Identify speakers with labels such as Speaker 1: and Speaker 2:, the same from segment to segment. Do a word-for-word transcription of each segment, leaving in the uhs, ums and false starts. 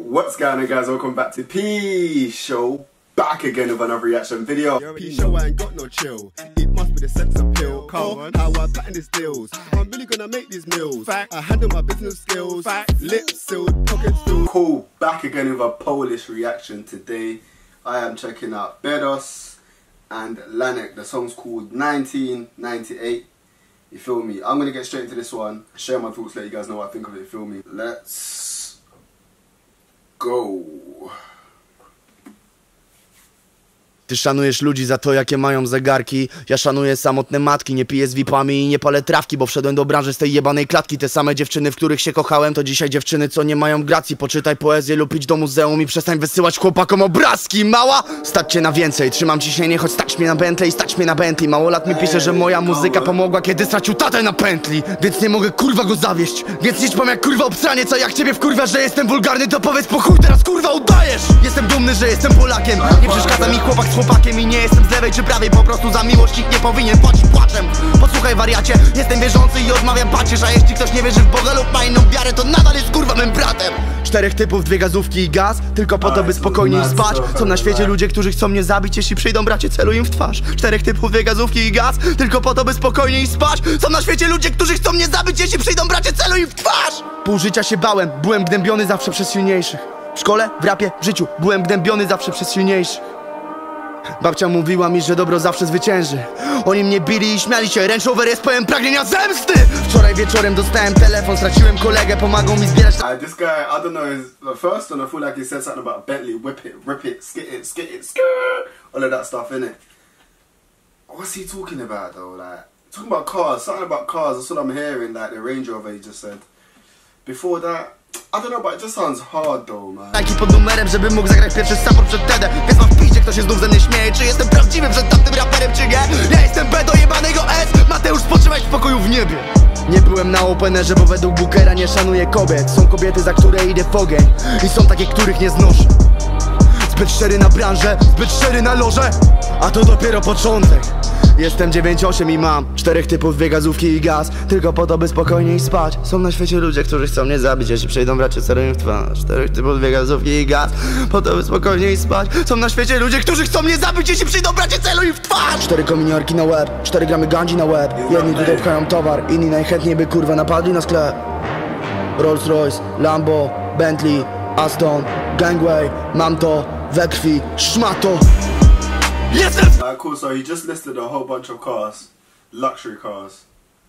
Speaker 1: What's going on, guys? Welcome back to P Show. Back again with another reaction video.
Speaker 2: P Show, I ain't got no chill. It must be the sex appeal. Come on, how I pattern these deals. I'm really gonna make these meals. Fact. I handle my business skills. Fact. Lips sealed, pockets filled.
Speaker 1: Cool. Back again with a Polish reaction today. I am checking out Bedos and Lanek. The song's called nineteen ninety-eight. You feel me? I'm gonna get straight into this one. Share my thoughts, let you guys know what I think of it. You feel me? Let's go.
Speaker 3: Ty szanujesz ludzi za to, jakie mają zegarki. Ja szanuję samotne matki. Nie piję z vipami i nie palę trawki, bo wszedłem do branży z tej jebanej klatki. Te same dziewczyny, w których się kochałem, to dzisiaj dziewczyny, co nie mają gracji. Poczytaj poezję lub idź do muzeum i przestań wysyłać chłopakom obrazki. Mała, stać cię na więcej. Trzymam ciśnienie, choć stać mnie na Bentley, stać mnie na Bentley. Mało lat mi pisze, że moja muzyka pomogła, kiedy stracił tatę na pętli. Więc nie mogę kurwa go zawieść. Więc nie ćpam jak kurwa obsranie, co jak ciebie wkurwia, że jestem wulgarny, to powiedz po chuj teraz kurwa udajesz. Jestem dumny, że jestem Polakiem. Nie przeszkadza mi chłopak z chłopakiem i nie jestem z lewej czy prawej, po prostu za miłość nikt nie powinien płacić płaczem. Posłuchaj wariacie, jestem wierzący i odmawiam pacierz, a jeśli ktoś nie wierzy w Boga lub ma inną wiarę, to nadal jest kurwa mym bratem. Czterech typów, dwie gazówki i gaz, tylko po to by spokojniej spać. Są na świecie ludzie, którzy chcą mnie zabić, jeśli przyjdą bracie, celuj im w twarz. Czterech typów, dwie gazówki i gaz, tylko po to by spokojniej spać. Są na świecie ludzie, którzy chcą mnie zabić, jeśli przyjdą bracie, celuj im w twarz. Pół życia się bałem, byłem gnębiony zawsze przez silniejszych. W szkole, w rapie, w życiu, byłem gnębiony zawsze przez silniejszych. Babcia mówiła mi, że dobro zawsze zwycięży. Oni mnie bili i śmiali się, Range Rover jest pełen pragnienia zemsty. Wczoraj wieczorem dostałem telefon, straciłem kolegę, pomagał mi zbierać.
Speaker 1: Uh, this guy, I don't know, is the first one I feel like he said something about Bentley, whip it, rip it, skit it, skit it, skirt, all of that stuff, innit? What's he talking about though? Like, talking about cars, something about cars, that's what I'm hearing, like the Range Rover he just said. Before that, I don't know, but it just sounds hard though, man.
Speaker 3: Taki pod numerem, żeby mógł zagrać pierwszy support przed Tedem. Więc mam w piździe, kto się znów ze mnie śmieje. Czy jestem prawdziwym przed tamtym raperem, czy nie? Ja jestem B do jebanego S. Mateusz, spoczywaj w spokoju w niebie. Nie byłem na openerze, bo według Bookera nie szanuję kobiet. Są kobiety, za które idę w ogień. I są takie, których nie znoszę. Zbyt szczery na branżę, zbyt szczery na loże. A to dopiero początek. Jestem dziewięć osiem i mam czterech typów, dwie gazówki i gaz, tylko po to, by spokojniej spać. Są na świecie ludzie, którzy chcą mnie zabić, jeśli przejdą bracie, celuj im w twarz. Czterech typów, dwie gazówki i gaz, po to, by spokojniej spać. Są na świecie ludzie, którzy chcą mnie zabić, jeśli przyjdą bracie, celuj im w twarz. Cztery kominiarki na łeb, cztery gramy gandzi na łeb. Jedni tutaj pchają towar, inni najchętniej by kurwa napadli na sklep. Rolls Royce, Lambo, Bentley, Aston, Gangway, mam to we krwi, szmato. Yes,
Speaker 1: Alright, cool, so he just listed a whole bunch of cars, luxury cars.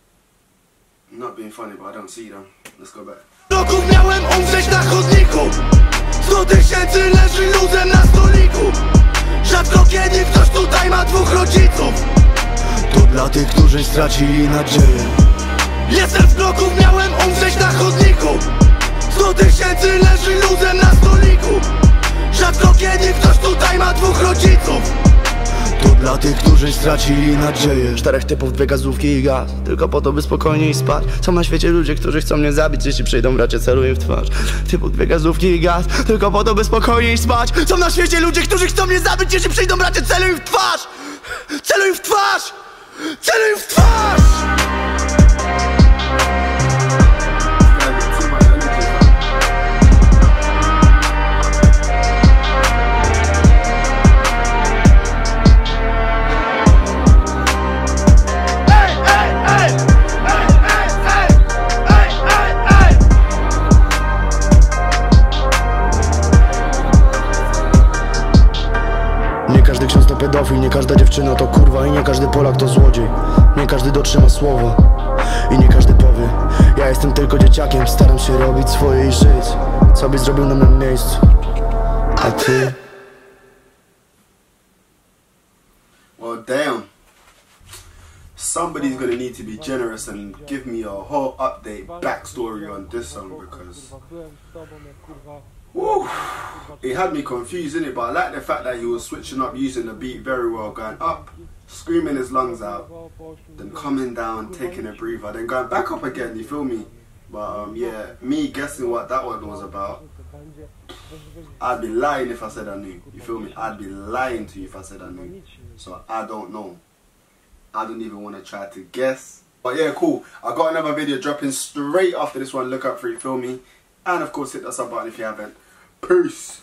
Speaker 1: Not being funny, but I don't see them. Let's go back.
Speaker 3: Roków miałem umrzeć na chodniku. Sto tysięcy leży luzem na stoliku. Rzadko kiedy ktoś tutaj ma dwóch rodziców. To dla tych, którzy stracili nadzieję. Jestem z bloków, miałem umrzeć na chodniku. Sto tysięcy leży luzem na stoliku. Rzadko kiedy ktoś tutaj ma dwóch rodziców. To dla tych, którzy stracili nadzieję. Czterech typów, dwie gazówki i gaz, tylko po to, by spokojniej spać. Są na świecie ludzie, którzy chcą mnie zabić, jeśli przyjdą bracie, celuj im w twarz. Typów, dwie gazówki i gaz, tylko po to, by spokojniej spać. Są na świecie ludzie, którzy chcą mnie zabić, jeśli przyjdą bracie, celuj im w twarz. Celuj im w twarz. Celuj im w twarz. Nie każdy ksiądz to pedofil, nie każda dziewczyna to kurwa i nie każdy Polak to złodziej. Nie każdy dotrzyma słowa i nie każdy powie. Ja jestem tylko dzieciakiem, staram się robić swoje i żyć, co byś zrobił na moim miejscu. A ty?
Speaker 1: Well, damn. Somebody's gonna need to be generous and give me a whole update backstory on this song because woo, it had me confused, innit? But I like the fact that he was switching up, using the beat very well, going up, screaming his lungs out, then coming down, taking a breather, then going back up again, you feel me? But um, yeah, me guessing what that one was about, I'd be lying if I said I knew, you feel me? I'd be lying to you if I said I knew, so I don't know. I don't even want to try to guess. But yeah, cool. I got another video dropping straight after this one. Look out for it, feel me? And of course, hit that sub button if you haven't. Peace.